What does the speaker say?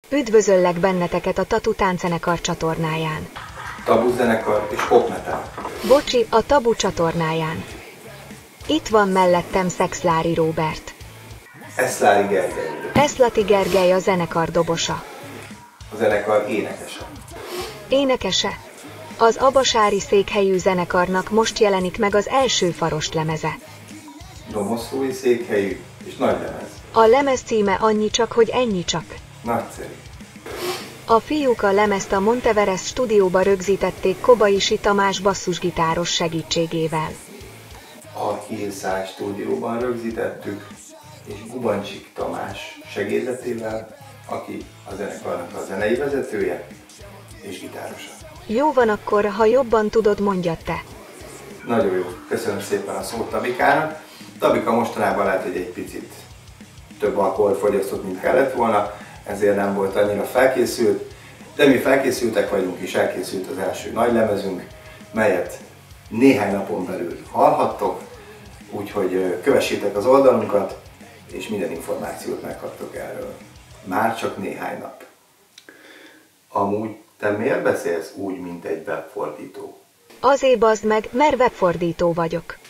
Üdvözöllek benneteket a Tattoo tánczenekar csatornáján. Tabu zenekar és popmetal. Bocsi, a Tabu csatornáján. Itt van mellettem Szexlári Róbert. Eszlári Gergely. Eszlati Gergely a zenekar dobosa. A zenekar énekese. Énekese. Az abasári székhelyű zenekarnak most jelenik meg az első farost lemeze. Domoszlói székhelyű és nagylemez. A lemez címe Annyi csak, hogy ennyi csak. Nagyszerű. A fiúk a lemezt a Monteverest stúdióba rögzítették Kobaisi Tamás basszusgitáros segítségével. A Hillside stúdióban rögzítettük, és Gubancsik Tamás segédletével, aki a zenekarnak a zenei vezetője és gitárosa. Jó van akkor, ha jobban tudod, mondjad te. Nagyon jó, köszönöm szépen a szót Tabikának. Tabika mostanában lehet, hogy egy picit több alkoholt fogyasztott, mint kellett volna, ezért nem volt annyira felkészült, de mi felkészültek vagyunk, és elkészült az első nagylemezünk, melyet néhány napon belül hallhattok, úgyhogy kövessétek az oldalunkat, és minden információt megkaptok erről. Már csak néhány nap. Amúgy te miért beszélsz úgy, mint egy webfordító? Azért bazd meg, mert webfordító vagyok.